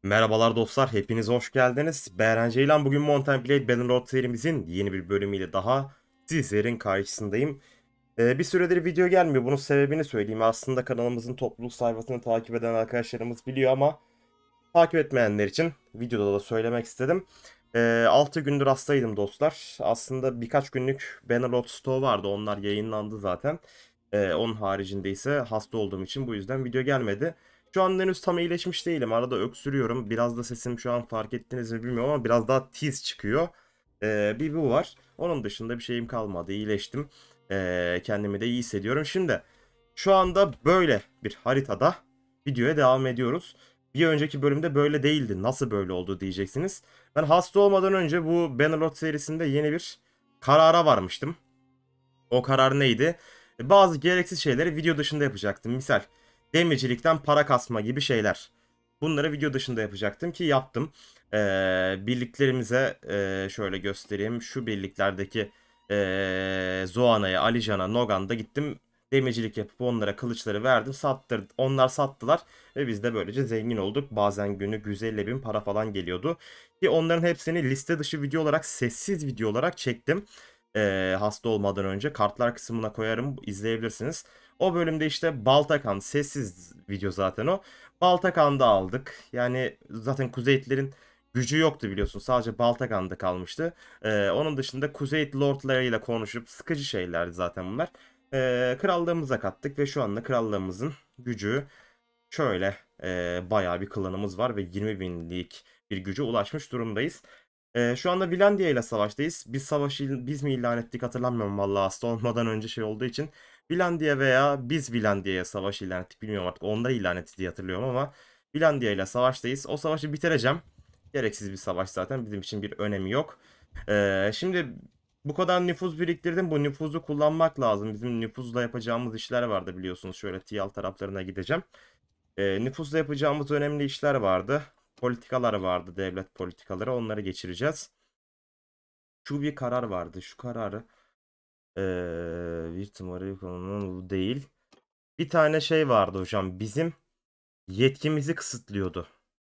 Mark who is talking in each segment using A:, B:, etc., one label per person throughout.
A: Merhabalar dostlar, hepiniz hoş geldiniz. Beren Ceylan, bugün Mountain Blade Bannerlord serimizin yeni bir bölümüyle daha sizlerin karşısındayım. Bir süredir video gelmiyor, bunun sebebini söyleyeyim. Aslında kanalımızın topluluk sayfasını takip eden arkadaşlarımız biliyor ama takip etmeyenler için videoda da söylemek istedim. 6 gündür hastaydım dostlar. Aslında birkaç günlük Bannerlord Stow vardı, onlar yayınlandı zaten. Onun haricinde ise hasta olduğum için bu yüzden video gelmedi. Şu an henüz tam iyileşmiş değilim. Arada öksürüyorum. Biraz da sesim şu an fark ettiniz mi bilmiyorum ama biraz daha tiz çıkıyor. Bir bu var. Onun dışında bir şeyim kalmadı. İyileştim. Kendimi de iyi hissediyorum. Şimdi şu anda böyle bir haritada videoya devam ediyoruz. Bir önceki bölümde böyle değildi. Nasıl böyle oldu diyeceksiniz. Ben hasta olmadan önce bu Bannerlord serisinde yeni bir karara varmıştım. O karar neydi? Bazı gereksiz şeyleri video dışında yapacaktım. Misal demircilikten para kasma gibi şeyler. Bunları video dışında yapacaktım ki yaptım. Birliklerimize şöyle göstereyim. Şu birliklerdeki Zoana'ya, Alican'a, Nogan'da gittim. Demircilik yapıp onlara kılıçları verdim. Onlar sattılar ve biz de böylece zengin olduk. Bazen günü 150 bin para falan geliyordu. Ki onların hepsini liste dışı video olarak, sessiz video olarak çektim. Hasta olmadan önce kartlar kısmına koyarım, izleyebilirsiniz. O bölümde işte Baltakan, sessiz video zaten o. Baltakan'da aldık. Yani zaten Kuzeyitlerin gücü yoktu biliyorsun. Sadece Baltakan'da kalmıştı. Onun dışında Kuzeyit lordlarıyla konuşup sıkıcı şeylerdi zaten bunlar. Krallığımıza kattık ve şu anda krallığımızın gücü şöyle, bayağı bir klanımız var ve 20 binlik bir güce ulaşmış durumdayız. Şu anda Vilandia ile savaştayız. Biz mi ilan ettik hatırlamıyorum vallahi, hasta olmadan önce şey olduğu için. Vilandia veya biz Vilandia'ya savaş ilan ettik bilmiyorum artık. Onlar ilan etti diye hatırlıyorum ama Vilandia ile savaştayız. O savaşı bitireceğim. Gereksiz bir savaş zaten, bizim için bir önemi yok. Şimdi bu kadar nüfuz biriktirdim. Bu nüfuzu kullanmak lazım. Bizim nüfuzla yapacağımız işler vardı biliyorsunuz. Şöyle Tiyal taraflarına gideceğim. Nüfuzla yapacağımız önemli işler vardı. Politikalar vardı, devlet politikaları. Onları geçireceğiz. Şu bir karar vardı. Şu kararı bir tımarı konunun bu değil. Bir tane şey vardı hocam. Bizim yetkimizi kısıtlıyordu.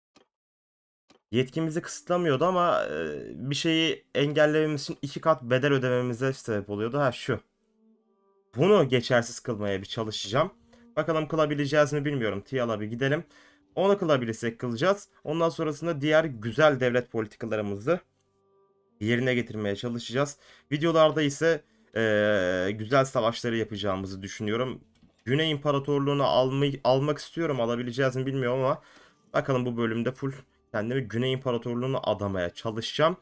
A: Yetkimizi kısıtlamıyordu ama bir şeyi engellememiz için 2 kat bedel ödememize sebep oluyordu. Ha şu. Bunu geçersiz kılmaya bir çalışacağım. Bakalım kılabileceğiz mi bilmiyorum. TİAL'a bir gidelim. Onu kılabilirsek kılacağız. Ondan sonrasında diğer güzel devlet politikalarımızı yerine getirmeye çalışacağız. Videolarda ise güzel savaşları yapacağımızı düşünüyorum. Güney İmparatorluğunu almak istiyorum. Alabileceğiz mi bilmiyorum ama bakalım, bu bölümde full kendimi Güney İmparatorluğunu adamaya çalışacağım.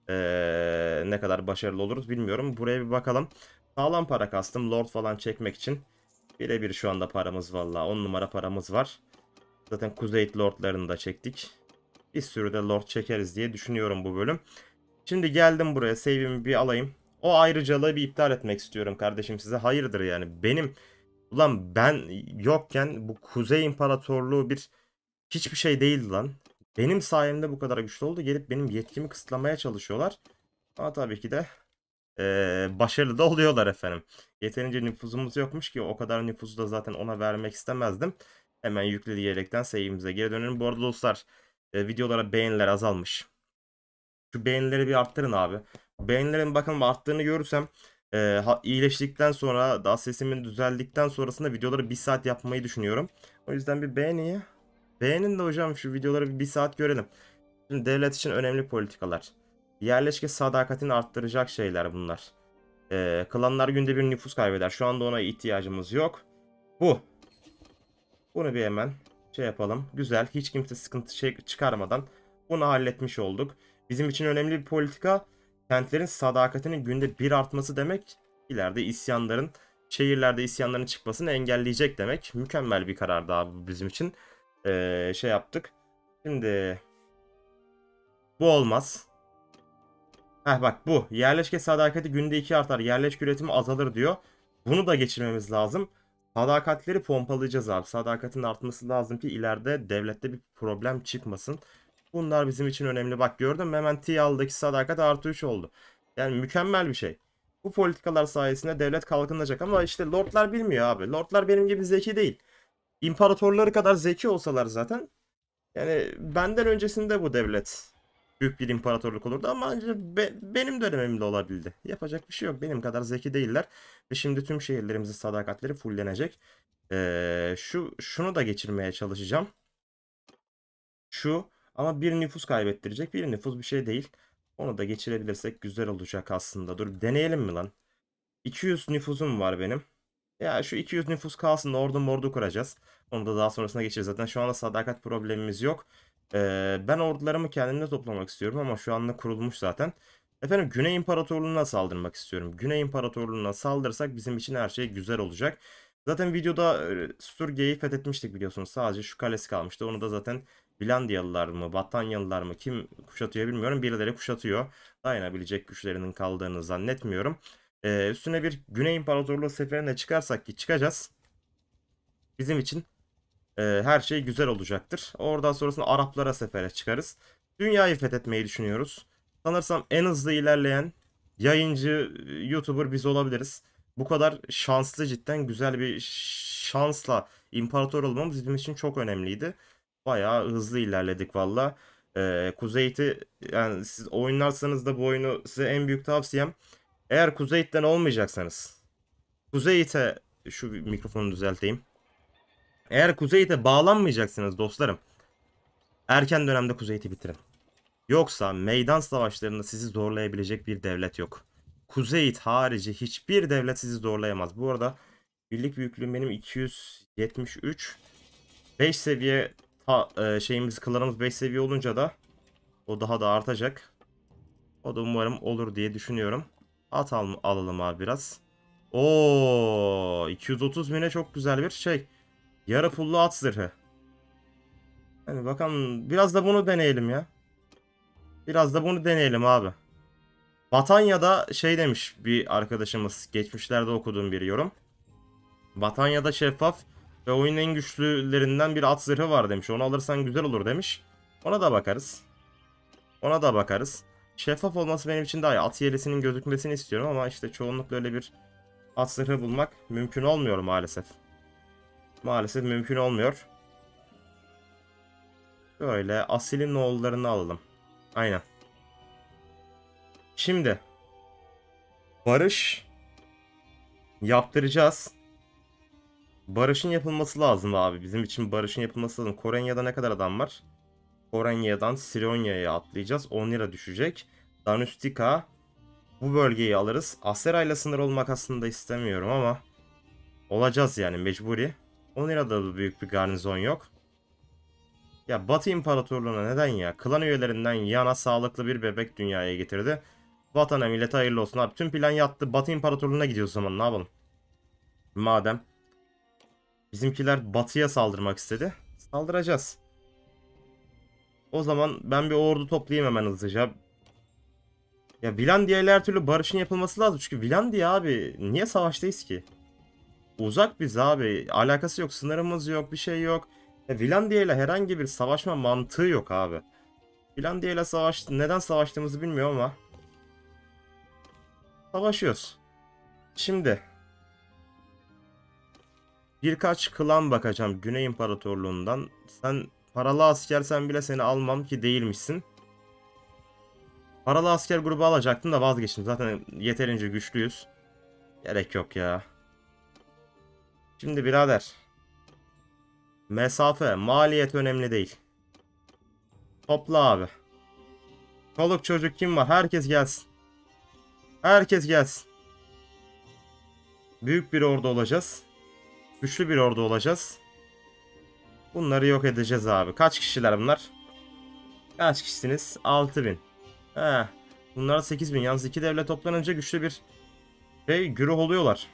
A: Ne kadar başarılı oluruz bilmiyorum. Buraya bir bakalım. Sağlam para kastım. Lord falan çekmek için. Birebir şu anda paramız valla. 10 numara paramız var. Zaten Kuzeyit Lord'larını da çektik. Bir sürü de Lord çekeriz diye düşünüyorum bu bölüm. Şimdi geldim buraya. Save'imi bir alayım. O ayrıcalığı bir iptal etmek istiyorum kardeşim size. Hayırdır yani. Ben yokken bu Kuzey İmparatorluğu hiçbir şey değildi lan. Benim sayemde bu kadar güçlü oldu. Gelip benim yetkimi kısıtlamaya çalışıyorlar. Ama tabii ki de başarılı da oluyorlar efendim. Yeterince nüfuzumuz yokmuş ki o kadar nüfuzu da zaten ona vermek istemezdim. Hemen yükle diyerekten save'imize geri dönelim. Bu arada dostlar, videolara beğeniler azalmış. Şu beğenileri bir arttırın abi. Beğenilerin bakın arttığını görürsem iyileştikten sonra, daha sesimin düzeldikten sonrasında videoları 1 saat yapmayı düşünüyorum. O yüzden bir beğeni. Beğenin de hocam, şu videoları bir saat görelim. Şimdi devlet için önemli politikalar. Yerleşke sadakatini arttıracak şeyler bunlar. Klanlar günde bir nüfus kaybeder. Şu anda ona ihtiyacımız yok. Bu. Bunu bir hemen şey yapalım. Güzel. Hiç kimse sıkıntı çıkarmadan bunu halletmiş olduk. Bizim için önemli bir politika. Kentlerin sadakatinin günde bir artması demek. İleride şehirlerde isyanların çıkmasını engelleyecek demek. Mükemmel bir karardı abi bizim için. Şey yaptık. Şimdi bu olmaz. Heh bak bu. Yerleşke sadakati günde 2 artar. Yerleşke üretimi azalır diyor. Bunu da geçirmemiz lazım. Sadakatleri pompalayacağız abi. Sadakatin artması lazım ki ileride devlette bir problem çıkmasın. Bunlar bizim için önemli. Bak gördün mü, hemen TİAL'daki sadakat artı 3 oldu. Yani mükemmel bir şey. Bu politikalar sayesinde devlet kalkınacak ama işte lordlar bilmiyor abi. Lordlar benim gibi zeki değil. İmparatorları kadar zeki olsalar zaten Yani benden öncesinde bu devlet büyük bir imparatorluk olurdu ama ancak benim dönemimde olabildi. Yapacak bir şey yok. Benim kadar zeki değiller. Ve şimdi tüm şehirlerimizin sadakatleri fullenecek. Şunu da geçirmeye çalışacağım. Şu ama bir nüfus kaybettirecek. Bir nüfus bir şey değil. Onu da geçirebilirsek güzel olacak aslında. Dur deneyelim mi lan? 200 nüfusum var benim. Ya şu 200 nüfus kalsın da ordu kuracağız. Onu da daha sonrasına geçeceğiz. Zaten şu anda sadakat problemimiz yok. Ben ordularımı kendimde toplamak istiyorum ama şu anda kurulmuş zaten. Efendim Güney İmparatorluğu'na saldırmak istiyorum. Güney İmparatorluğu'na saldırırsak bizim için her şey güzel olacak. Zaten videoda Sturge'yi fethetmiştik biliyorsunuz. Sadece şu kalesi kalmıştı. Onu da zaten Bilandiyalılar mı, Batanyalılar mı kim kuşatıyor bilmiyorum. Birileri kuşatıyor. Dayanabilecek güçlerinin kaldığını zannetmiyorum. Üstüne bir Güney İmparatorluğu seferine çıkarsak ki çıkacağız. Bizim için her şey güzel olacaktır. Oradan sonrasında Araplara sefere çıkarız. Dünyayı fethetmeyi düşünüyoruz. Sanırsam en hızlı ilerleyen yayıncı YouTuber biz olabiliriz. Bu kadar şanslı cidden güzel bir şansla imparator olmamız bizim için çok önemliydi. Bayağı hızlı ilerledik valla. Kuzeyit'i yani siz oynarsanız da bu oyunu size en büyük tavsiyem eğer Kuzeyit'ten olmayacaksanız Kuzeyit'e şu mikrofonu düzelteyim. Eğer Kuzeyit'e bağlanmayacaksınız dostlarım erken dönemde Kuzeyit'i bitirin. Yoksa meydan savaşlarında sizi zorlayabilecek bir devlet yok. Kuzeyit harici hiçbir devlet sizi zorlayamaz. Bu arada birlik büyüklüğüm benim 273. 5 seviye şeyimiz klanımız 5 seviye olunca da o daha da artacak. O da umarım olur diye düşünüyorum. Alalım abi biraz. Oo, 230 bine çok güzel bir şey. Yarı pullu at zırhı. Hani bakalım biraz da bunu deneyelim ya. Biraz da bunu deneyelim abi. Batanya'da şey demiş bir arkadaşımız. Geçmişlerde okuduğum bir yorum. Batanya'da şeffaf ve oyunun en güçlülerinden bir at zırhı var demiş. Onu alırsan güzel olur demiş. Ona da bakarız. Ona da bakarız. Şeffaf olması benim için daha iyi. At yelisinin gözükmesini istiyorum ama işte çoğunlukla öyle bir at zırhı bulmak mümkün olmuyor maalesef. Maalesef mümkün olmuyor. Böyle Asil'in oğullarını alalım. Aynen. Şimdi barış yaptıracağız. Barışın yapılması lazım abi. Bizim için barışın yapılması lazım. Korenya'da ne kadar adam var? Korenya'dan Sironya'ya atlayacağız. 10 lira düşecek. Danustika. Bu bölgeyi alırız. Asera ile sınır olmak aslında istemiyorum ama olacağız yani mecburi. 10 lirada da büyük bir garnizon yok. Ya Batı İmparatorluğu'na neden ya? Klan üyelerinden yana sağlıklı bir bebek dünyaya getirdi. Vatana millete hayırlı olsun abi. Tüm plan yattı. Batı İmparatorluğu'na gidiyoruz o zaman ne yapalım? Madem bizimkiler batıya saldırmak istedi. Saldıracağız. O zaman ben bir ordu toplayayım hemen hızlıca. Ya Vilandiya ile her türlü barışın yapılması lazım. Çünkü Vilandiya abi niye savaştayız ki? Uzak biz abi. Alakası yok. Sınırımız yok. Bir şey yok. Ya Vilandiya ile herhangi bir savaşma mantığı yok abi. Vilandiya ile neden savaştığımızı bilmiyorum ama savaşıyoruz. Şimdi birkaç klan bakacağım Güney İmparatorluğundan. Sen paralı askersen bile seni almam ki değilmişsin. Paralı asker grubu alacaktım da vazgeçtim. Zaten yeterince güçlüyüz. Gerek yok ya. Şimdi birader. Mesafe, maliyet önemli değil. Topla abi. Çoluk çocuk kim var? Herkes gelsin. Herkes gelsin. Büyük bir ordu olacağız. Güçlü bir ordu olacağız. Bunları yok edeceğiz abi. Kaç kişiler bunlar? Kaç kişisiniz? 6000. He. Bunlar 8000. Yalnız iki devlet toplanınca güçlü bir güruh oluyorlar.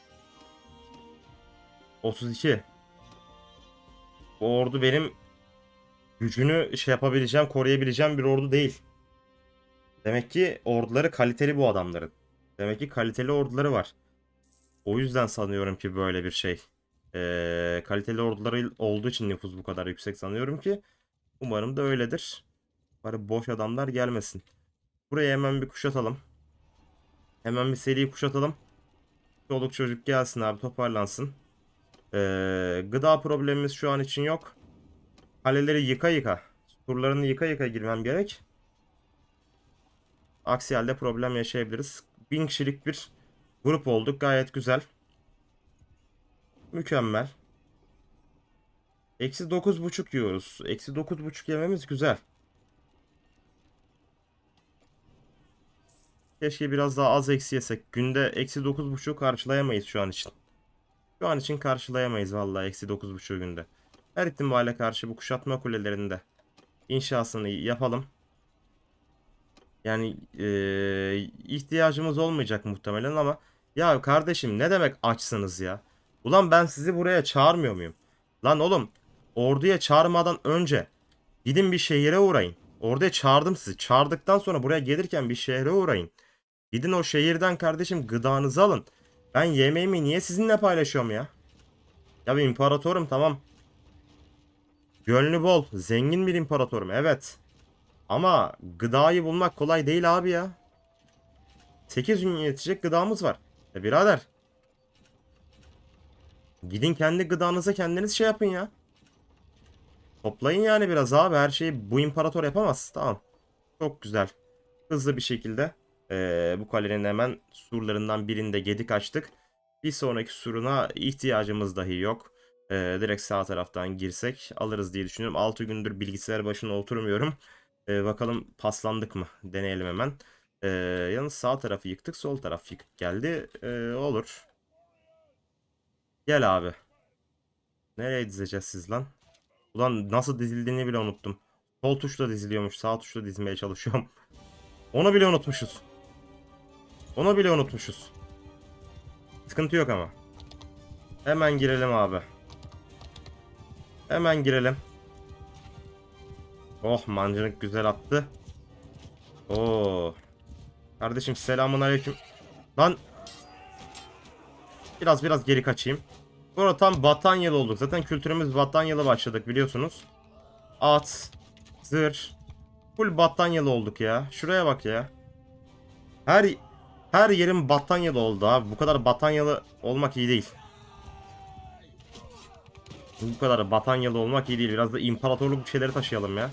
A: 32. Bu ordu benim gücünü şey yapabileceğim, koruyabileceğim bir ordu değil. Demek ki orduları kaliteli bu adamların. Demek ki kaliteli orduları var. O yüzden sanıyorum ki böyle bir şey. Kaliteli orduları olduğu için nüfus bu kadar yüksek sanıyorum ki. Umarım da öyledir. Bari boş adamlar gelmesin. Buraya hemen bir kuşatalım. Hemen bir seri kuşatalım. Çoluk çocuk gelsin abi toparlansın. Gıda problemimiz şu an için yok. Kaleleri yıka yıka. Surlarını yıka yıka girmem gerek. Aksi halde problem yaşayabiliriz. 1000 kişilik bir grup olduk. Gayet güzel. Mükemmel. Eksi 9,5 yiyoruz. Eksi 9,5 yememiz güzel. Keşke biraz daha az eksi yesek. Günde eksi 9,5 karşılayamayız şu an için. Şu an için karşılayamayız vallahi eksi 9,5 günde. Her ihtimale karşı bu kuşatma kulelerinde inşasını yapalım. Yani ihtiyacımız olmayacak muhtemelen ama ya kardeşim ne demek açsınız ya? Ulan ben sizi buraya çağırmıyor muyum? Lan oğlum orduya çağırmadan önce gidin bir şehire uğrayın. Orduya çağırdım sizi. Çağırdıktan sonra buraya gelirken bir şehre uğrayın. Gidin o şehirden kardeşim gıdanızı alın. Ben yemeğimi niye sizinle paylaşıyorum ya? Ya bir imparatorum tamam. Gönlü bol, zengin bir imparatorum evet. Ama gıdayı bulmak kolay değil abi ya. 8 gün yetecek gıdamız var. Birader. Gidin kendi gıdanızı kendiniz şey yapın ya. Toplayın yani biraz abi. Her şeyi bu imparator yapamaz. Tamam. Çok güzel. Hızlı bir şekilde bu kalenin hemen surlarından birinde gedik açtık. Bir sonraki suruna ihtiyacımız dahi yok. Direkt sağ taraftan girsek alırız diye düşünüyorum. 6 gündür bilgisayar başına oturmuyorum. Bakalım paslandık mı? Deneyelim hemen. Yalnız sağ tarafı yıktık, sol taraf yıkık geldi. Olur. Gel abi. Nereye dizeceğiz siz lan? Ulan nasıl dizildiğini bile unuttum. Sol tuşla diziliyormuş. Sağ tuşla dizmeye çalışıyorum. Onu bile unutmuşuz. Onu bile unutmuşuz. Sıkıntı yok ama. Hemen girelim abi. Hemen girelim. Oh mancınık güzel attı. Oo. Kardeşim selamun aleyküm. Lan. Biraz geri kaçayım. Sonra tam Batanyalı olduk. Zaten kültürümüz Batanyalı başladık biliyorsunuz. At. Zırh. Full Batanyalı olduk ya. Şuraya bak ya. Her her yerim Batanyalı oldu abi. Bu kadar Batanyalı olmak iyi değil. Bu kadar Batanyalı olmak iyi değil. Biraz da imparatorluk bir şeyleri taşıyalım ya.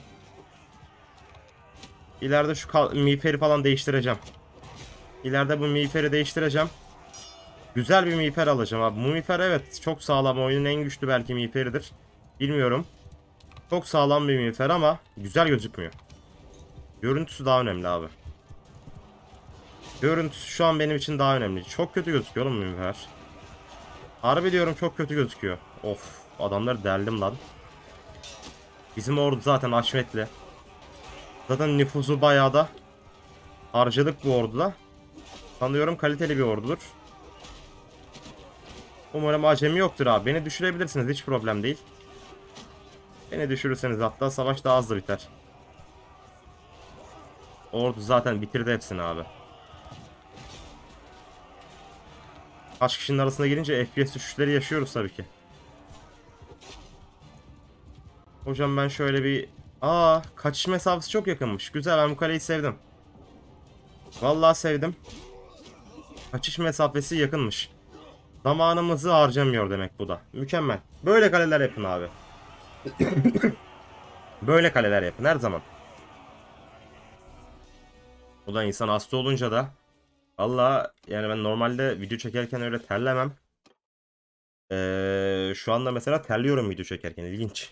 A: İleride şu miğferi falan değiştireceğim. İleride bu miğferi değiştireceğim. Güzel bir miğfer alacağım abi. Bu miğfer evet çok sağlam. Oyunun en güçlü belki miğferidir. Bilmiyorum. Çok sağlam bir miğfer ama güzel gözükmüyor. Görüntüsü daha önemli abi. Görüntüsü şu an benim için daha önemli. Çok kötü gözüküyor oğlum miğfer. Harbi diyorum çok kötü gözüküyor. Of adamları deldim lan. Bizim ordu zaten haşmetli. Zaten nüfusu bayağı da harcadık bu orduda. Sanıyorum kaliteli bir ordudur. Umarım acemi yoktur abi. Beni düşürebilirsiniz hiç problem değil. Beni düşürürseniz hatta savaş daha hızlı biter. Ordu zaten bitirdi hepsini abi. Kaç kişinin arasına girince FPS düşüşleri yaşıyoruz tabii ki. Hocam ben şöyle bir... kaçış mesafesi çok yakınmış. Güzel ben bu kaleyi sevdim. Vallahi sevdim. Kaçış mesafesi yakınmış. Zamanımızı harcamıyor demek bu da. Mükemmel. Böyle kaleler yapın abi. Böyle kaleler yapın her zaman. O da insan hasta olunca da valla yani ben normalde video çekerken öyle terlemem. Şu anda mesela terliyorum video çekerken. İlginç.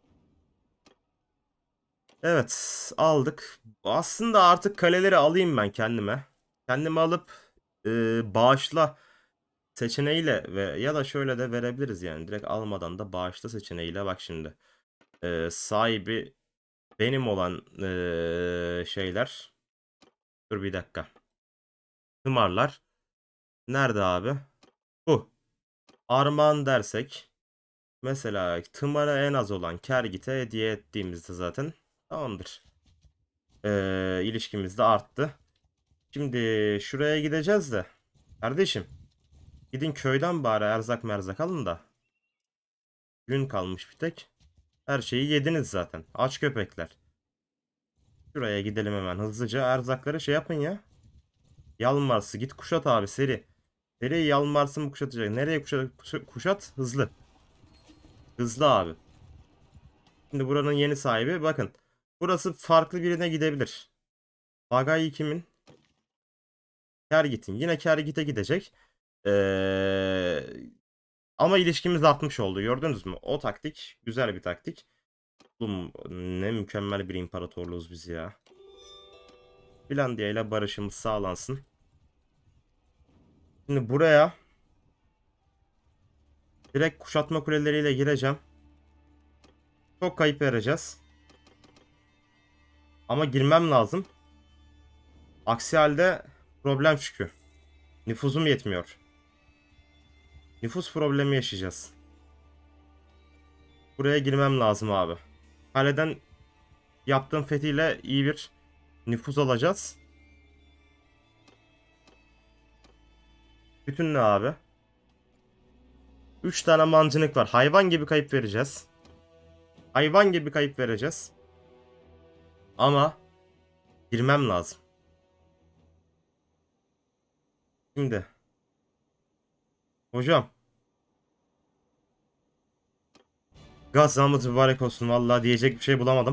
A: Evet aldık. Aslında artık kaleleri alayım ben kendime. Kendime alıp bağışla seçeneğiyle ve ya da şöyle de verebiliriz yani. Direkt almadan da bağışla seçeneğiyle bak şimdi. Sahibi benim olan şeyler. Dur bir dakika. Tımarlar. Nerede abi? Bu. Armağan dersek. Mesela tımara en az olan Kergit'e hediye ettiğimizde zaten tamamdır. İlişkimiz de arttı. Şimdi şuraya gideceğiz de. Kardeşim. Gidin köyden bari erzak merzak alın da. Gün kalmış bir tek. Her şeyi yediniz zaten. Aç köpekler. Şuraya gidelim hemen hızlıca. Erzakları şey yapın ya. Yalmars'ı git kuşat abi seri. Seri Yalmars'ı mı kuşatacak? Nereye kuşat? Kuşat hızlı. Hızlı abi. Şimdi buranın yeni sahibi bakın. Burası farklı birine gidebilir. Bagay kimin? Kergit'in. Yine Kergit'e gidecek. Ee, Ama ilişkimiz artmış oldu. Gördünüz mü? O taktik güzel bir taktik. Oğlum, ne mükemmel bir imparatorluğuz biz ya. Finlandiya ile barışımız sağlansın. Şimdi buraya direkt kuşatma kuleleriyle gireceğim. Çok kayıp vereceğiz. Ama girmem lazım. Aksi halde problem çıkıyor. Nüfuzum yetmiyor. Nüfus problemi yaşayacağız. Buraya girmem lazım abi. Kaleden yaptığım fethiyle iyi bir nüfuz alacağız. Bütün ne abi? 3 tane mancınık var. Hayvan gibi kayıp vereceğiz. Hayvan gibi kayıp vereceğiz. Ama girmem lazım. Şimdi. Hocam. Gazamız mübarek olsun. Vallahi diyecek bir şey bulamadım.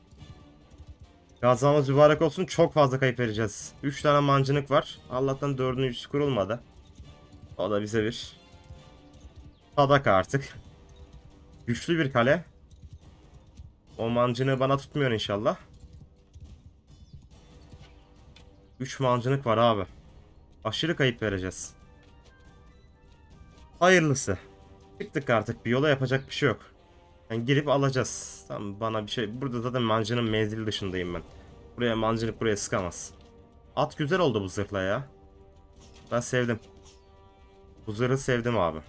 A: Gazamız mübarek olsun. Çok fazla kayıp vereceğiz. 3 tane mancınık var. Allah'tan 4.'üncüsü kurulmadı. O da bize bir sadaka artık. Güçlü bir kale. O mancınığı bana tutmuyor inşallah. 3 mancınık var abi. Aşırı kayıp vereceğiz. Hayırlısı. Çıktık artık, bir yola, yapacak bir şey yok. Yani girip alacağız. Tamam, bana bir şey. Burada zaten mancının menzili dışındayım ben. Buraya mancınık buraya sıkamaz. At güzel oldu bu zırhla ya. Ben sevdim. Bu zırhı sevdim abi.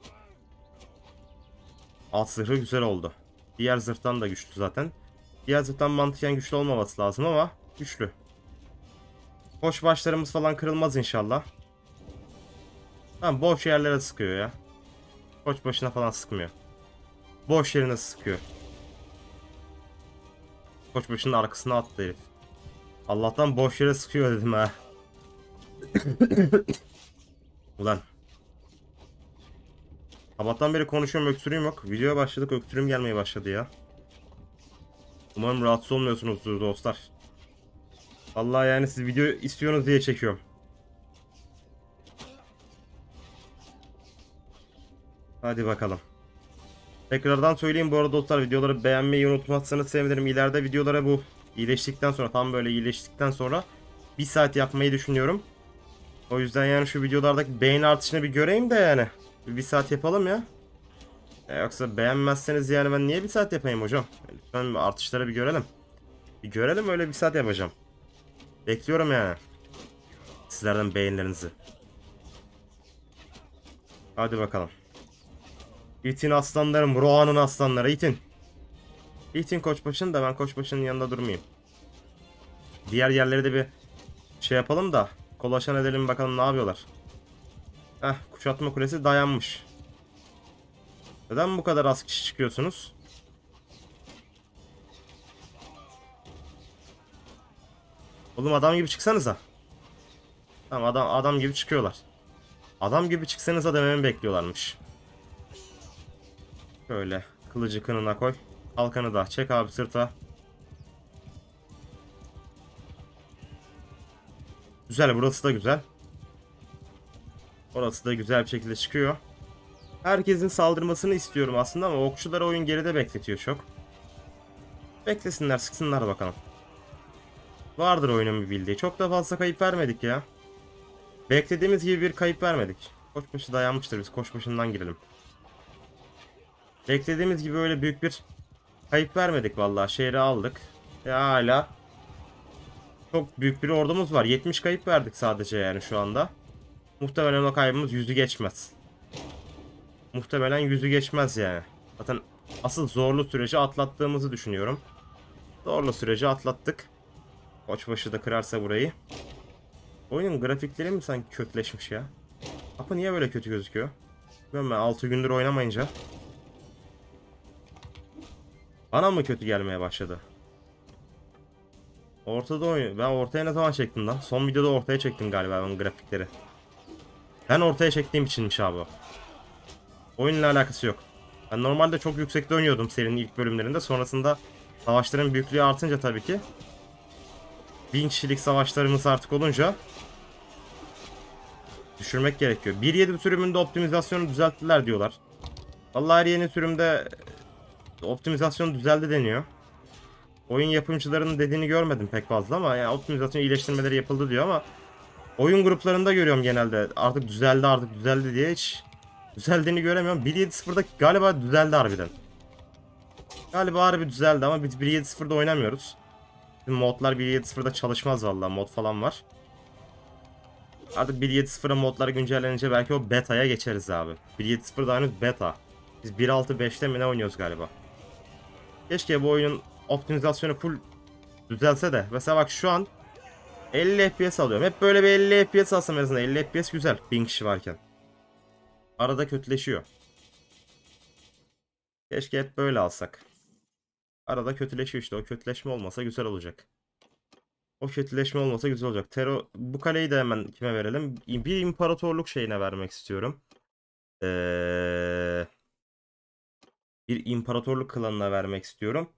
A: At zırhı güzel oldu. Diğer zırhtan da güçlü zaten. Diğer zırhtan mantıken güçlü olmaması lazım ama güçlü. Koç başlarımız falan kırılmaz inşallah. Tamam, boş yerlere sıkıyor ya. Koç başına falan sıkmıyor. Boş yerine sıkıyor. Koç başının arkasına attı herif. Allah'tan boş yere sıkıyor dedim ha. Ulan. Sabahtan beri konuşuyorum, öksürüğüm yok. Videoya başladık, öksürüğüm gelmeye başladı ya. Umarım rahatsız olmuyorsunuzdur dostlar. Vallahi yani siz video istiyorsunuz diye çekiyorum. Hadi bakalım. Tekrardan söyleyeyim bu arada dostlar, videoları beğenmeyi unutmazsanız sevinirim. İleride videolara bu iyileştikten sonra, tam böyle iyileştikten sonra 1 saat yapmayı düşünüyorum. O yüzden yani şu videolardaki beğeni artışını bir göreyim de yani. Bir saat yapalım ya. Yoksa beğenmezseniz yani ben niye 1 saat yapayım hocam? Lütfen artışları bir görelim. Bir görelim, öyle 1 saat yapacağım. Bekliyorum yani. Sizlerden beğenilerinizi. Hadi bakalım. İtin aslanlarım, Rohan'ın aslanları, itin. İtin koçbaşını da ben koçbaşının yanında durmayayım. Diğer yerleri de bir şey yapalım da kolaşan edelim, bakalım ne yapıyorlar. Kuşatma kulesi dayanmış. Neden bu kadar az kişi çıkıyorsunuz? Oğlum adam gibi çıksanıza. Tamam, adam gibi çıkıyorlar. Adam gibi çıksanıza dememi bekliyorlarmış. Şöyle kılıcı kınına koy. Kalkanı da çek abi sırta. Güzel, burası da güzel. Orası da güzel bir şekilde çıkıyor. Herkesin saldırmasını istiyorum aslında ama okçuları oyun geride bekletiyor çok. Beklesinler, sıksınlar bakalım. Vardır oyunun bir bildiği. Çok da fazla kayıp vermedik ya. Beklediğimiz gibi bir kayıp vermedik. Koçbaşı dayanmıştır, biz koçbaşından girelim. Beklediğimiz gibi öyle büyük bir kayıp vermedik vallahi. Şehri aldık. Hala çok büyük bir ordumuz var. 70 kayıp verdik sadece yani şu anda. Muhtemelen o kaybımız 100'ü geçmez. Muhtemelen 100'ü geçmez yani. Zaten asıl zorlu süreci atlattığımızı düşünüyorum. Zorlu süreci atlattık. Koçbaşı da kırarsa burayı. Oyunun grafikleri mi sanki kötüleşmiş ya? Kapı niye böyle kötü gözüküyor? Ben 6 gündür oynamayınca. Bana mı kötü gelmeye başladı? Ortada oyun. Ben ortaya ne zaman çektim lan? Son videoda ortaya çektim galiba ben grafikleri. Ben ortaya çektiğim içinmiş abi. Oyunla alakası yok. Ben normalde çok yüksekte oynuyordum serinin ilk bölümlerinde. Sonrasında savaşların büyüklüğü artınca tabii ki 1000 kişilik savaşlarımız artık olunca düşürmek gerekiyor. 1.7 sürümünde optimizasyonu düzelttiler diyorlar. Vallahi her yeni sürümde optimizasyon düzeldi deniyor. Oyun yapımcılarının dediğini görmedim pek fazla ama yani optimizasyon iyileştirmeleri yapıldı diyor ama oyun gruplarında görüyorum genelde. Artık düzeldi, artık düzeldi diye hiç düzeldiğini göremiyorum. 1.7.0'da galiba düzeldi harbiden. Galiba harbi düzeldi ama biz 1.7.0'da oynamıyoruz. Bizim modlar 1.7.0'da çalışmaz vallahi, mod falan var. Artık 1.7.0'a modlar güncellenince belki o beta'ya geçeriz abi. 1.7.0'da henüz beta. Biz 1.6.5'te mi ne oynuyoruz galiba. Keşke bu oyunun optimizasyonu full düzelse de. Mesela bak şu an 50 FPS alıyorum. Hep böyle bir 50 FPS alsam en azından. 50 FPS güzel 1000 kişi varken. Arada kötüleşiyor. Keşke hep böyle alsak. Arada kötüleşiyor işte. O kötüleşme olmasa güzel olacak. O kötüleşme olmasa güzel olacak. Bu kaleyi de hemen kime verelim? Bir imparatorluk şeyine vermek istiyorum. Ee, Bir imparatorluk klanına vermek istiyorum.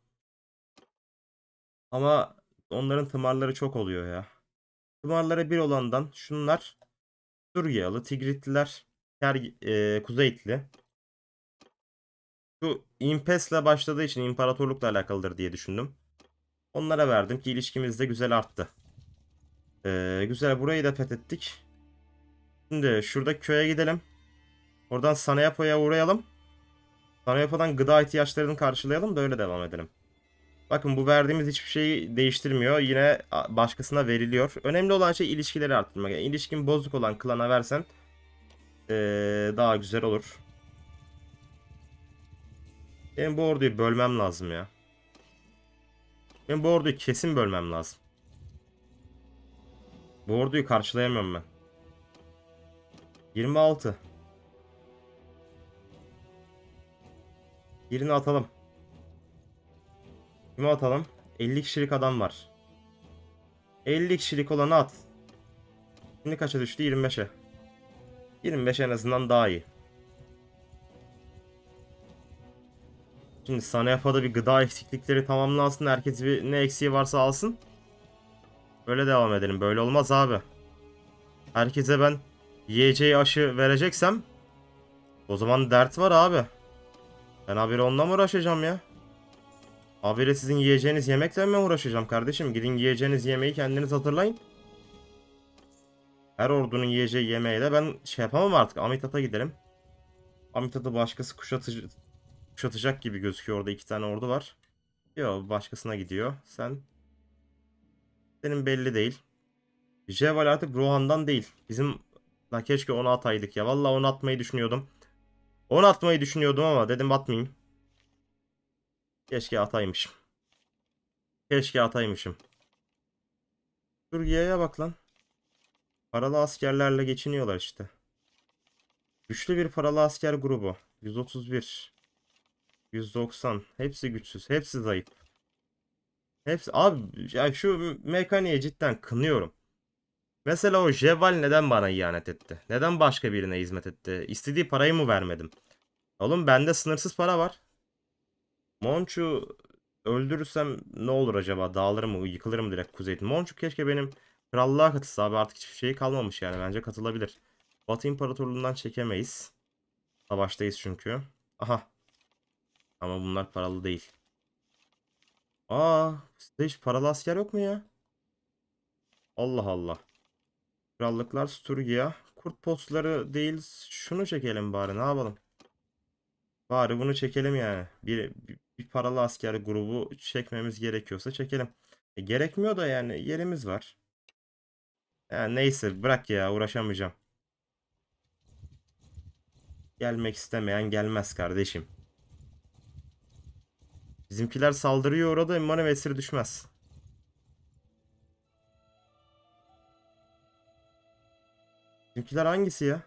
A: Ama onların tımarları çok oluyor ya. Tımarları bir olandan şunlar Suryalı, Tigritliler, Kuzeyitli. Şu İmpes'le başladığı için imparatorlukla alakalıdır diye düşündüm. Onlara verdim ki ilişkimiz de güzel arttı. Güzel, burayı da fethettik. Şimdi şurada köye gidelim. Oradan Sanayapo'ya uğrayalım. Sanayapo'dan gıda ihtiyaçlarını karşılayalım da öyle devam edelim. Bakın bu verdiğimiz hiçbir şeyi değiştirmiyor. Yine başkasına veriliyor. Önemli olan şey ilişkileri arttırmak. Yani ilişkin bozuk olan klana versen daha güzel olur. Benim bu orduyu bölmem lazım ya. Benim bu orduyu kesin bölmem lazım. Bu orduyu karşılayamıyorum ben. 26. Birini atalım. Kimi atalım? 50 kişilik adam var. 50 kişilik olanı at. Şimdi kaça düştü? 25'e. 25 en azından daha iyi. Şimdi Sanayafa'da bir gıda eksiklikleri tamamlansın. Herkes bir ne eksiği varsa alsın. Böyle devam edelim. Böyle olmaz abi. Herkese ben yiyeceği aşı vereceksem o zaman dert var abi. Ben haberi onunla mı uğraşacağım ya? Haberi sizin yiyeceğiniz yemekle mi uğraşacağım kardeşim? Gidin yiyeceğiniz yemeği kendiniz hazırlayın. Her ordunun yiyeceği yemeği de ben şey yapamam artık. Amitat'a gidelim. Amitat'ı başkası kuşatacak gibi gözüküyor. Orada iki tane ordu var. Yok, başkasına gidiyor. Senin belli değil. Jeval artık Rohan'dan değil. La keşke onu ataydık ya. Vallahi onu atmayı düşünüyordum. Onu atmayı düşünüyordum ama dedim atmayayım. Keşke ataymışım. Keşke ataymışım. Türkiye'ye bak lan. Paralı askerlerle geçiniyorlar işte. Güçlü bir paralı asker grubu. 131. 190. Hepsi güçsüz. Hepsi zayıf. Hepsi abi ya, şu mekaniğe cidden kınıyorum. Mesela o Jeval neden bana ihanet etti? Neden başka birine hizmet etti? İstediği parayı mı vermedim? Oğlum bende sınırsız para var. Monçu öldürürsem ne olur acaba? Dağılır mı? Yıkılır mı direkt kuzey? Monçu keşke benim krallığa katılsa abi, artık hiçbir şey kalmamış yani. Bence katılabilir. Batı İmparatorluğundan çekemeyiz. Savaştayız çünkü. Aha. Ama bunlar paralı değil. Aa, sizde hiç paralı asker yok mu ya? Allah Allah. Krallıklar Sturgia. Kurt postları değil. Şunu çekelim bari, ne yapalım? Bari bunu çekelim yani. Bir paralı asker grubu çekmemiz gerekiyorsa çekelim. Gerekmiyor da yani, yerimiz var. Yani neyse, bırak ya, uğraşamayacağım. Gelmek istemeyen gelmez kardeşim. Bizimkiler saldırıyor orada, umarım esir düşmez. Bizimkiler hangisi ya?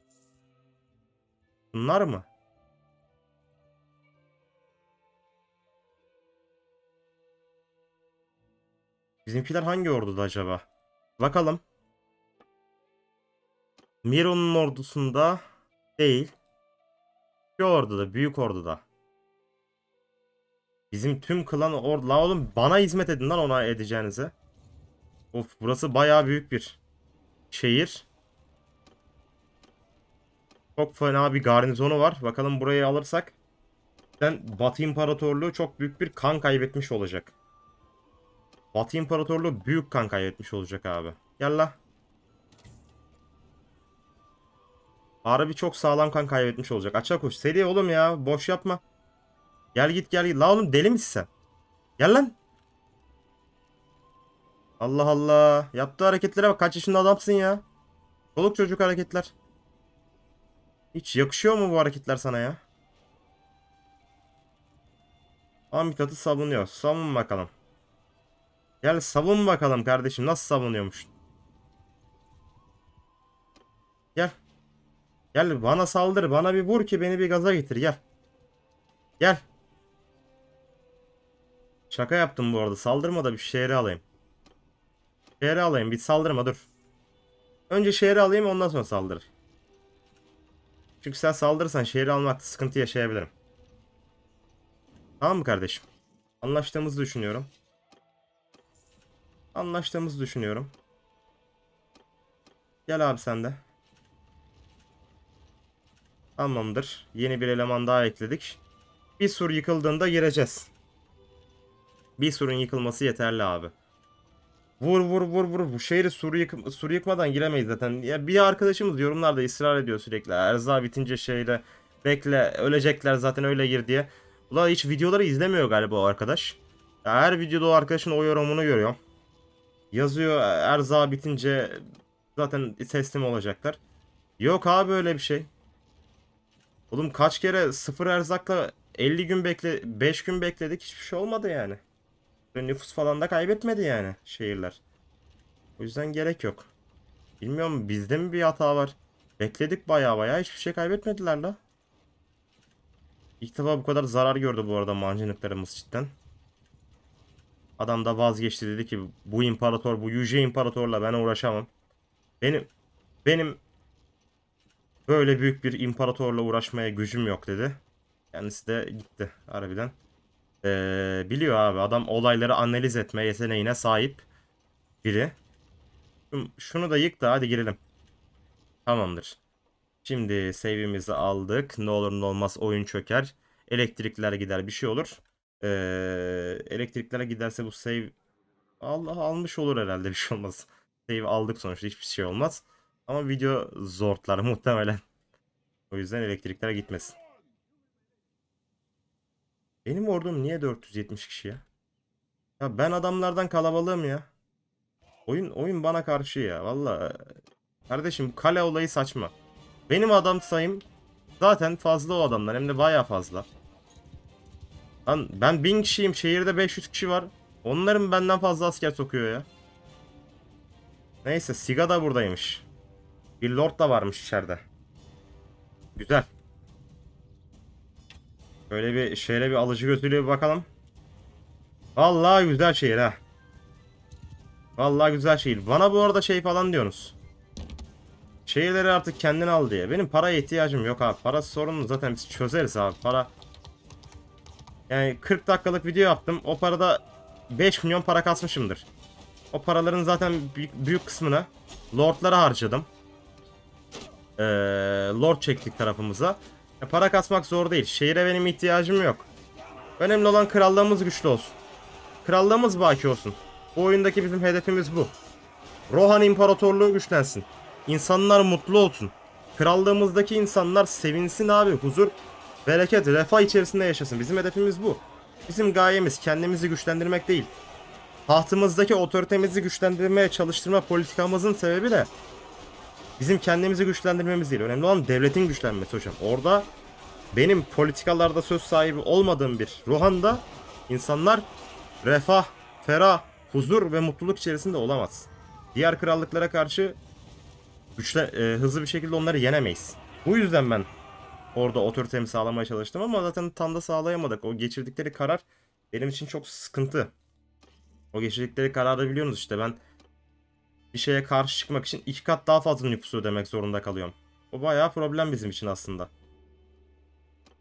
A: Bunlar mı? Bizimkiler hangi orduda acaba? Bakalım. Miro'nun ordusunda değil. Şu orduda, büyük orduda. Bizim tüm klan ordu. La oğlum bana hizmet edin lan ona edeceğinize. Of burası bayağı büyük bir şehir. Çok fena bir garnizonu var. Bakalım burayı alırsak. Batı İmparatorluğu çok büyük bir kan kaybetmiş olacak. Batı İmparatorluğu büyük kan kaybetmiş olacak abi. Gel la. Harbi çok sağlam kan kaybetmiş olacak. Açığa koş. Seri oğlum ya. Boş yapma. Gel git gel git. La oğlum deli misin sen? Gel lan. Allah Allah. Yaptığı hareketlere bak. Kaç yaşında adamsın ya. Çoluk çocuk hareketler. Hiç yakışıyor mu bu hareketler sana ya? Amikat'ı savunuyor. Savun bakalım. Gel savun bakalım kardeşim. Nasıl savunuyormuş? Gel. Gel bana saldır. Bana bir vur ki beni bir gaza getir. Gel. Gel. Şaka yaptım bu arada. Saldırma da bir şehri alayım. Şehri alayım. Bir saldırma dur. Önce şehri alayım ondan sonra saldır. Çünkü sen saldırırsan şehri almakta sıkıntı yaşayabilirim. Tamam mı kardeşim? Anlaştığımızı düşünüyorum. Anlaştığımızı düşünüyorum. Gel abi sen de. Tamamdır. Yeni bir eleman daha ekledik. Bir sur yıkıldığında gireceğiz. Bir surun yıkılması yeterli abi. Vur vur vur vur. Bu şehri sur yıkmadan giremeyiz zaten. Ya bir arkadaşımız yorumlarda ısrar ediyor sürekli. Erzaa bitince şehre bekle ölecekler zaten öyle gir diye. Ulan hiç videoları izlemiyor galiba o arkadaş. Ya her videoda o arkadaşın o yorumunu görüyorum. Yazıyor erzaa bitince zaten teslim olacaklar. Yok abi öyle bir şey. Oğlum kaç kere sıfır erzakla 50 gün 5 gün bekledik hiçbir şey olmadı yani. Ve nüfus falan da kaybetmedi yani şehirler. O yüzden gerek yok. Bilmiyorum bizde mi bir hata var? Bekledik baya baya hiçbir şey kaybetmediler la. İlk defa bu kadar zarar gördü bu arada mancınıklarımız cidden. Adam da vazgeçti dedi ki bu imparator bu Yüce İmparatorla ben uğraşamam. Benim benim böyle büyük bir imparatorla uğraşmaya gücüm yok dedi. Kendisi de gitti harbiden. Biliyor abi adam olayları analiz etme yeteneğine sahip biri. Şunu da yık da hadi girelim. Tamamdır. Şimdi save'imizi aldık. Ne olur ne olmaz oyun çöker. Elektrikler gider bir şey olur. Elektrikler giderse bu save Allah almış olur herhalde bir şey olmaz. Save aldık sonuçta hiçbir şey olmaz. Ama video zortlar muhtemelen. O yüzden elektrikler gitmesin. Benim ordum niye 470 kişi ya? Ya ben adamlardan kalabalığım ya. Oyun bana karşı ya. Valla kardeşim kale olayı saçma. Benim adam sayım zaten fazla o adamlar hem de baya fazla. Lan ben 1000 kişiyim şehirde 500 kişi var. Onların benden fazla asker sokuyor ya. Neyse Siga da buradaymış. Bir lord da varmış içeride. Güzel. Böyle bir şehre bir alıcı gözüyle bir bakalım. Vallahi güzel şehir ha. Vallahi güzel şehir. Bana bu arada şey falan diyorsunuz. Şehirleri artık kendin al diye. Benim paraya ihtiyacım yok abi. Para sorunu zaten biz çözeriz abi. Para. Yani 40 dakikalık video yaptım. O parada 5 milyon para kasmışımdır. O paraların zaten büyük kısmını lordlara harcadım. Lord çektik tarafımıza. Para kasmak zor değil. Şehire benim ihtiyacım yok. Önemli olan krallığımız güçlü olsun. Krallığımız baki olsun. Bu oyundaki bizim hedefimiz bu. Rohan İmparatorluğu güçlensin. İnsanlar mutlu olsun. Krallığımızdaki insanlar sevinsin abi. Huzur, bereket, refah içerisinde yaşasın. Bizim hedefimiz bu. Bizim gayemiz kendimizi güçlendirmek değil. Tahtımızdaki otoritemizi güçlendirmeye çalıştırma politikamızın sebebi de bizim kendimizi güçlendirmemiz değil. Önemli olan devletin güçlenmesi hocam. Orada benim politikalarda söz sahibi olmadığım bir Rohan'da insanlar refah, ferah, huzur ve mutluluk içerisinde olamaz. Diğer krallıklara karşı hızlı bir şekilde onları yenemeyiz. Bu yüzden ben orada otoritemi sağlamaya çalıştım ama zaten tam da sağlayamadık. O geçirdikleri karar benim için çok sıkıntı. O geçirdikleri kararı biliyorsunuz işte ben bir şeye karşı çıkmak için 2 kat daha fazla nüfusu ödemek zorunda kalıyorum. O bayağı problem bizim için aslında.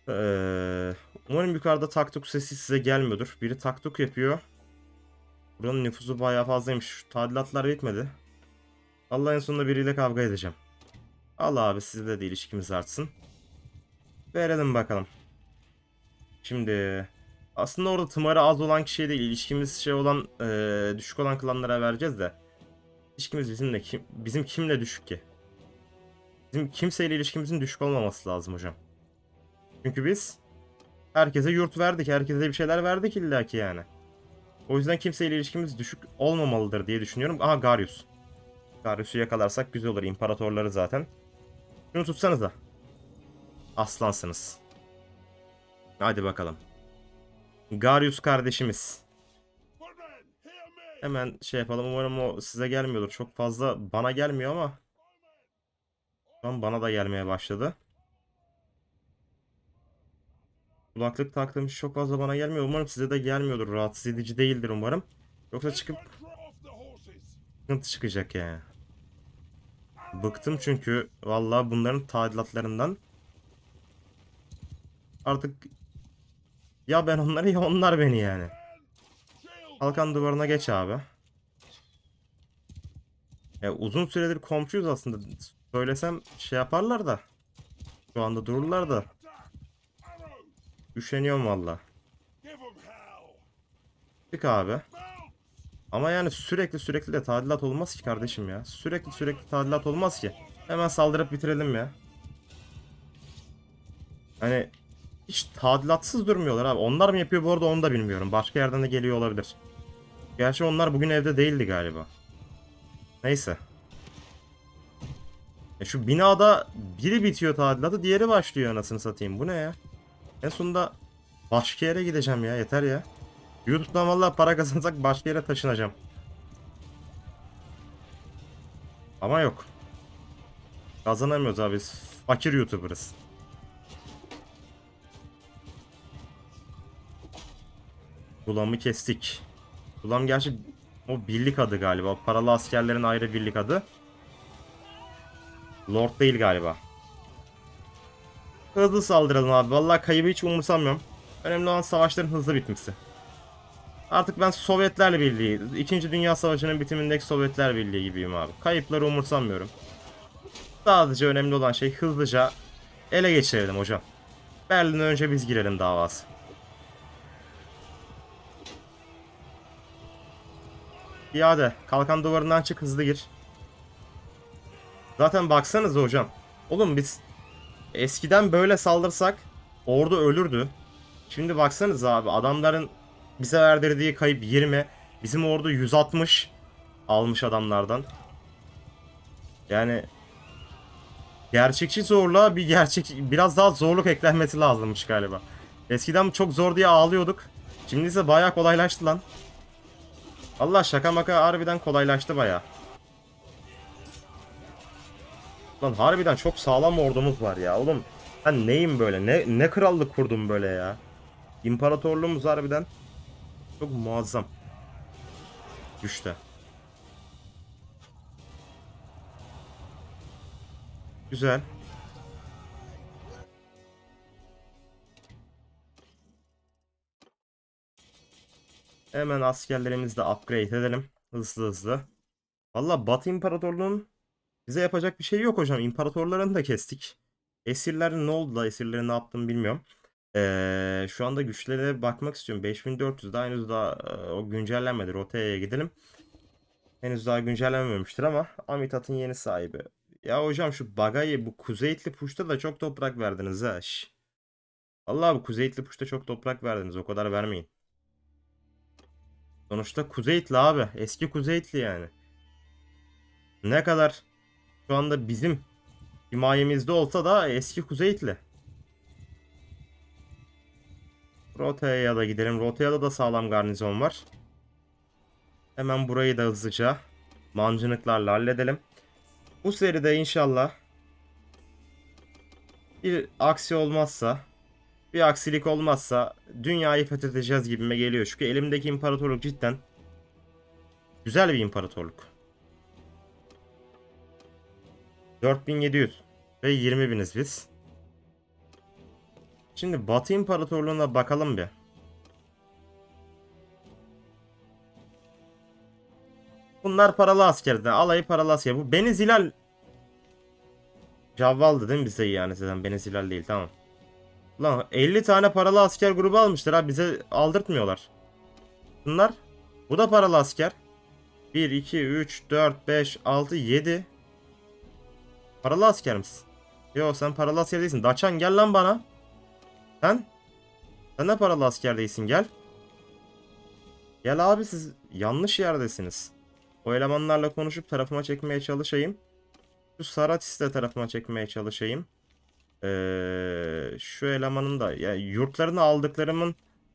A: Umarım yukarıda taktuk sesi size gelmiyordur. Biri taktuk yapıyor. Buranın nüfusu bayağı fazlaymış. Şu tadilatlar bitmedi. Allah, en sonunda biriyle kavga edeceğim. Allah abi, sizle de ilişkimiz artsın. Verelim bakalım. Şimdi aslında orada tımarı az olan kişiye değil, ilişkimiz şey olan düşük olan klanlara vereceğiz de. İlişkimiz bizim kimle düşük ki? Bizim kimseyle ilişkimizin düşük olmaması lazım hocam. Çünkü biz herkese yurt verdik, herkese bir şeyler verdik illaki yani. O yüzden kimseyle ilişkimiz düşük olmamalıdır diye düşünüyorum. Aha, Garius. Garius'u yakalarsak güzel olur. İmparatorları zaten. Şunu tutsanıza. Aslansınız. Hadi bakalım. Garius kardeşimiz. Hemen şey yapalım. Umarım o size gelmiyordur. Çok fazla bana gelmiyor ama şu an bana da gelmeye başladı. Kulaklık taktığım çok fazla bana gelmiyor. Umarım size de gelmiyordur. Rahatsız edici değildir umarım. Yoksa çıkıp sıkıntı çıkacak yani. Bıktım çünkü vallahi bunların tadilatlarından. Artık ya ben onları ya onlar beni yani. Kalkan duvarına geç abi. Uzun süredir komşuyuz aslında. Söylesem şey yaparlar da. Şu anda dururlar da. Üşeniyorum valla. Çık abi. Ama yani sürekli de tadilat olmaz ki kardeşim ya. Sürekli tadilat olmaz ki. Hemen saldırıp bitirelim ya. Hani hiç tadilatsız durmuyorlar abi. Onlar mı yapıyor bu arada, onu da bilmiyorum. Başka yerden de geliyor olabilir. Gerçi onlar bugün evde değildi galiba. Neyse. Şu binada biri bitiyor tadilatı, diğeri başlıyor anasını satayım. Bu ne ya? En sonunda başka yere gideceğim ya, yeter ya. YouTube'dan vallahi para kazansak başka yere taşınacağım. Ama yok. Kazanamıyoruz abi. Biz fakir YouTuber'ız. Gulam'ı kestik. Gulam gerçi o birlik adı galiba. Paralı askerlerin ayrı birlik adı. Lord değil galiba. Hızlı saldıralım abi. Vallahi kaybı hiç umursamıyorum. Önemli olan savaşların hızlı bitmesi. Artık ben Sovyetler Birliği, İkinci Dünya Savaşı'nın bitimindeki Sovyetler Birliği gibiyim abi. Kayıpları umursamıyorum. Sadece önemli olan şey hızlıca ele geçirelim hocam. Berlin'e önce biz girelim davası. İade. Kalkan duvarından çık, hızlı gir. Zaten baksanıza hocam. Oğlum biz eskiden böyle saldırsak ordu ölürdü. Şimdi baksanıza abi, adamların bize verdirdiği kayıp 20. Bizim ordu 160 almış adamlardan. Yani gerçekçi zorluğa biraz daha zorluk eklenmesi lazımmış galiba. Eskiden çok zor diye ağlıyorduk. Şimdi ise bayağı kolaylaştı lan. Allah, şaka maka harbiden kolaylaştı bayağı. Lan harbiden çok sağlam ordumuz var ya oğlum. Ben neyim böyle? Ne krallık kurdum böyle ya? İmparatorluğumuz harbiden çok muazzam. Güçte. Güzel. Hemen askerlerimizi de upgrade edelim. Hızlı. Valla Batı İmparatorluğu'nun bize yapacak bir şey yok hocam. İmparatorlarını da kestik. Esirler ne oldu da, esirleri ne yaptım bilmiyorum. Şu anda güçlere bakmak istiyorum. 5400 daha henüz daha o güncellenmedi. Rotea'ya gidelim. Henüz daha güncellenmemiştir ama Amitat'ın yeni sahibi. Ya hocam şu Bagayı, bu Kuzeyitli Puş'ta da çok toprak verdiniz ha. Allah, bu Kuzeyitli Puş'ta çok toprak verdiniz. O kadar vermeyin. Sonuçta Kuzeyitli abi. Eski Kuzeyitli yani. Ne kadar şu anda bizim himayemizde olsa da eski Kuzeyitli. Rotea'ya da gidelim. Rotea'da da sağlam garnizon var. Hemen burayı da hızlıca mancınıklarla halledelim. Bu seride inşallah bir aksi olmazsa, bir aksilik olmazsa dünyayı fethedeceğiz gibime geliyor. Çünkü elimdeki imparatorluk cidden güzel bir imparatorluk. 4700 ve 20.000'iz biz. Şimdi Batı İmparatorluğu'na bakalım bir. Bunlar paralı askerdi. Alayı paralı asker. Bu Beni Zilal Cavvaldı değil mi bize yani zaten Beni Zilal değil, tamam. Lan 50 tane paralı asker grubu almışlar ha, bize aldırtmıyorlar. Bunlar, bu da paralı asker. 1, 2, 3, 4, 5, 6, 7. Paralı asker misin? Yo, sen paralı asker değilsin. Daçan gel lan bana. Sen? Sen de paralı asker değilsin, gel. Gel abi, siz yanlış yerdesiniz. O elemanlarla konuşup tarafıma çekmeye çalışayım. Şu Saratis'i de tarafıma çekmeye çalışayım. Şu elemanın da ya yurtlarını aldıklarımın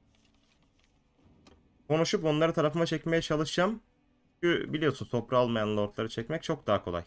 A: konuşup onları tarafıma çekmeye çalışacağım. Çünkü biliyorsun toprağı almayan lordları çekmek çok daha kolay.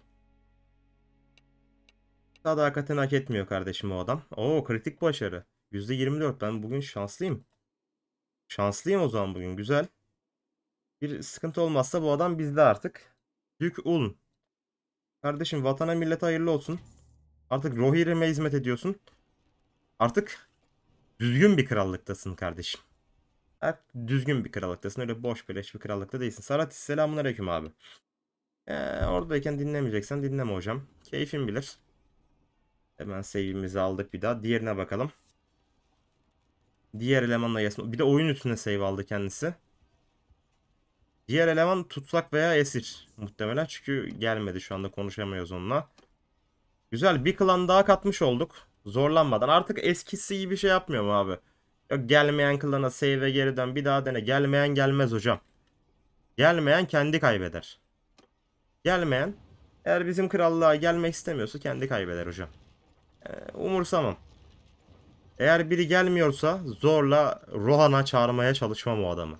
A: Sadakatini hak etmiyor kardeşim o adam. Oo, kritik başarı. %24, ben bugün şanslıyım. Şanslıyım o zaman bugün, güzel. Bir sıkıntı olmazsa bu adam bizde artık. Dük Ulm. Kardeşim vatana millete hayırlı olsun. Artık Rohirrim'e hizmet ediyorsun. Artık düzgün bir krallıktasın kardeşim. Artık düzgün bir krallıktasın. Öyle boş beleş bir krallıkta değilsin. Saratis, selamünaleyküm abi. Oradayken dinlemeyeceksen dinleme hocam. Keyfin bilir. Hemen save'imizi aldık bir daha. Diğerine bakalım. Diğer elemanla yasma. Bir de oyun üstüne save aldı kendisi. Diğer eleman tutsak veya esir. Muhtemelen, çünkü gelmedi, şu anda konuşamıyoruz onunla. Güzel, bir klan daha katmış olduk. Zorlanmadan. Artık eskisi gibi bir şey yapmıyorum abi. Yok, gelmeyen klana save'e geri dön, bir daha dene. Gelmeyen gelmez hocam. Gelmeyen kendi kaybeder. Gelmeyen, eğer bizim krallığa gelmek istemiyorsa kendi kaybeder hocam. Umursamam. Eğer biri gelmiyorsa zorla Rohan'a çağırmaya çalışmam o adamı.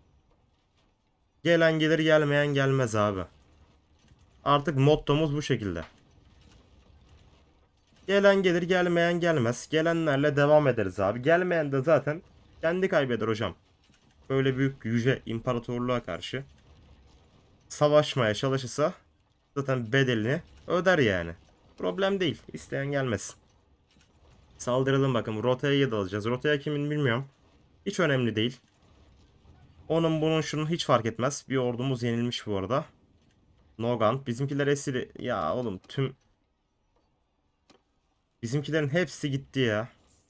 A: Gelen gelir, gelmeyen gelmez abi. Artık mottomuz bu şekilde. Gelen gelir, gelmeyen gelmez. Gelenlerle devam ederiz abi. Gelmeyen de zaten kendi kaybeder hocam. Böyle büyük yüce imparatorluğa karşı savaşmaya çalışırsa zaten bedelini öder yani. Problem değil. İsteyen gelmesin. Saldıralım bakalım. Rota'ya dalacağız. Rota'ya kimin bilmiyorum. Hiç önemli değil. Onun bunun şunun hiç fark etmez. Bir ordumuz yenilmiş bu arada. Nogant. Bizimkiler esiri. Ya oğlum, bizimkilerin hepsi gitti ya.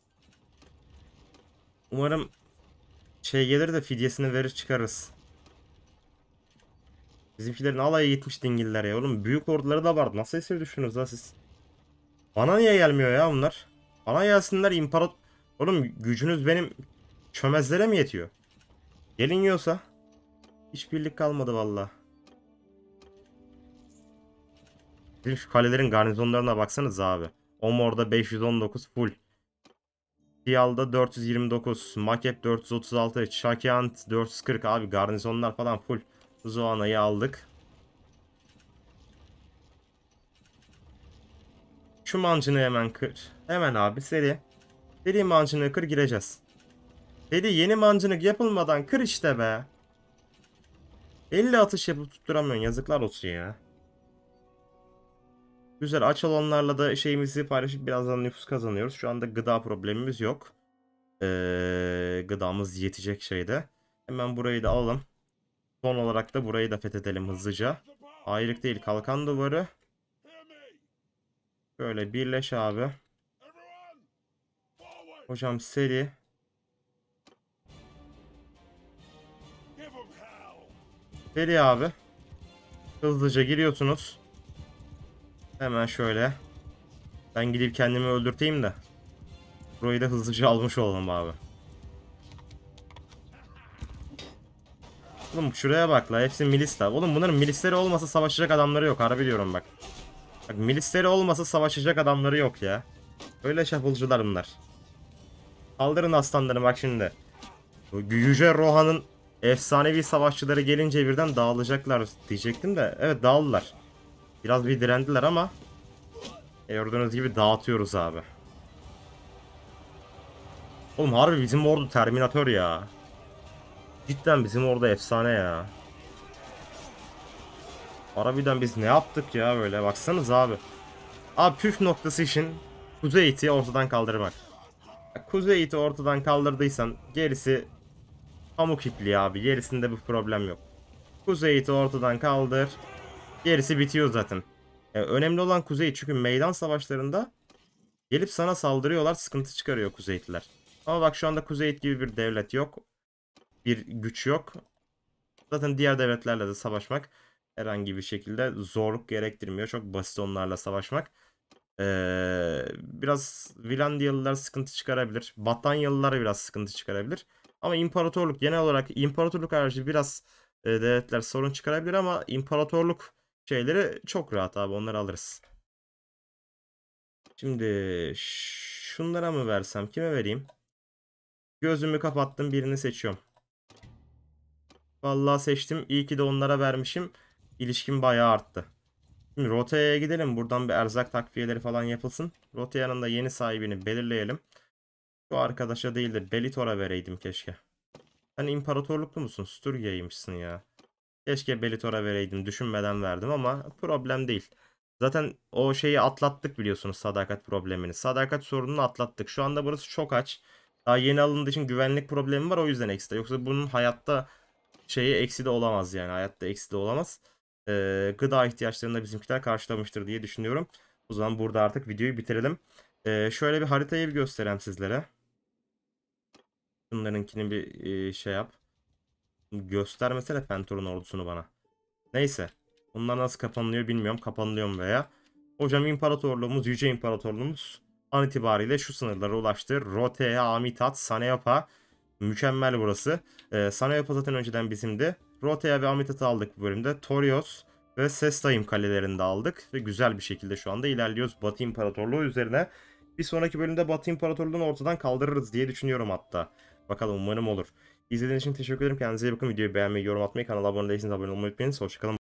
A: Umarım şey gelir de fidyesini verir çıkarız. Bizimkilerin alayı gitmiş dingiller ya. Oğlum büyük orduları da vardı. Nasıl esir düşünüyorsunuz lan siz? Bana niye gelmiyor ya bunlar? Bana gelsinler imparator... Oğlum gücünüz benim çömezlere mi yetiyor? Gelin yiyorsa. Hiç birlik kalmadı valla. Şu kalelerin garnizonlarına baksanız abi. Omor'da 519 full. Diyal'da 429. Makep 436. Şakyant 440 abi. Garnizonlar falan full. Zoana'yı aldık. Şu mancını hemen kır. Hemen abi seri. Seri mancını kır, gireceğiz. Seri yeni mancınık yapılmadan kır işte be. 50 atış yapıp tutturamıyorsun. Yazıklar olsun ya. Güzel, aç olanlarla da şeyimizi paylaşıp birazdan nüfus kazanıyoruz. Şu anda gıda problemimiz yok. Gıdamız yetecek şeyde. Hemen burayı da alalım. Son olarak da burayı da fethedelim hızlıca. Ayrık değil, kalkan duvarı. Böyle birleş abi. Hocam seri. Seri abi. Hızlıca giriyorsunuz. Hemen şöyle. Ben gidip kendimi öldürteyim de. Burayı da hızlıca almış olalım abi. Oğlum şuraya bak la, hepsi milisler. Oğlum bunların milisleri olmasa savaşacak adamları yok, harbi diyorum bak. Bak milisleri olmasa savaşacak adamları yok ya. Öyle şapulcular bunlar. Kaldırın aslanlarım bak şimdi. Bu Yüce Rohan'ın efsanevi savaşçıları gelince birden dağılacaklar diyecektim de. Evet, dağıldılar. Biraz bir direndiler ama gördüğünüz gibi dağıtıyoruz abi. Oğlum harbi bizim ordu Terminator ya. Cidden bizim ordu efsane ya. Harbiden biz ne yaptık ya böyle, baksanız abi. Abi püf noktası için Kuzey iti ortadan kaldırmak. Kuzeyit'i ortadan kaldırdıysan gerisi pamuk ipliği abi. Gerisinde bir problem yok. Kuzeyit'i ortadan kaldır. Gerisi bitiyor zaten. Önemli olan Kuzeyit, çünkü meydan savaşlarında gelip sana saldırıyorlar, sıkıntı çıkarıyor Kuzeyitliler. Ama bak şu anda Kuzeyit gibi bir devlet yok. Bir güç yok. Zaten diğer devletlerle de savaşmak herhangi bir şekilde zorluk gerektirmiyor. Çok basit onlarla savaşmak. Biraz Vilandiyalılar sıkıntı çıkarabilir. Batanyalılar biraz sıkıntı çıkarabilir. Ama imparatorluk, genel olarak imparatorluk harici biraz devletler sorun çıkarabilir, ama imparatorluk şeyleri çok rahat abi, onları alırız. Şimdi şunlara mı versem, kime vereyim? Gözümü kapattım, birini seçiyorum. Vallahi seçtim. İyi ki de onlara vermişim. İlişkim bayağı arttı. Şimdi Rotea'ya gidelim. Buradan bir erzak takviyeleri falan yapılsın. Rotea'nın da yeni sahibini belirleyelim. Şu arkadaşa değil de Belitor'a vereydim keşke. Sen imparatorluklu musun? Sturgia'ymışsın ya. Keşke Belitor'a vereydim. Düşünmeden verdim ama problem değil. Zaten o şeyi atlattık biliyorsunuz, sadakat problemini. Sadakat sorununu atlattık. Şu anda burası çok aç. Daha yeni alındığı için güvenlik problemi var, o yüzden eksi. Yoksa bunun hayatta şeyi eksi de olamaz yani. Hayatta eksi de olamaz. Gıda ihtiyaçlarını da bizimkiler karşılamıştır diye düşünüyorum. O zaman burada artık videoyu bitirelim. Şöyle bir haritayı bir göstereyim sizlere. Bunlarınkini bir şey yap. Göstermesene Pentor'un ordusunu bana. Neyse. Bunlar nasıl kapanılıyor bilmiyorum. Kapanılıyor mu veya. Hocam imparatorluğumuz, yüce imparatorluğumuz an itibariyle şu sınırlara ulaştı. Rotea, Amitat, Saneopa. Mükemmel burası. Saneopa zaten önceden bizimdi. Rotea ve Amitat'ı aldık bu bölümde. Torios ve Sestaim kalelerini de aldık. Ve güzel bir şekilde şu anda ilerliyoruz Batı İmparatorluğu üzerine. Bir sonraki bölümde Batı İmparatorluğu'nu ortadan kaldırırız diye düşünüyorum hatta. Bakalım, umarım olur. İzlediğiniz için teşekkür ederim. Kendinize iyi bakın. Videoyu beğenmeyi, yorum atmayı, kanala abone değilseniz abone olmayı unutmayın. Hoşçakalın.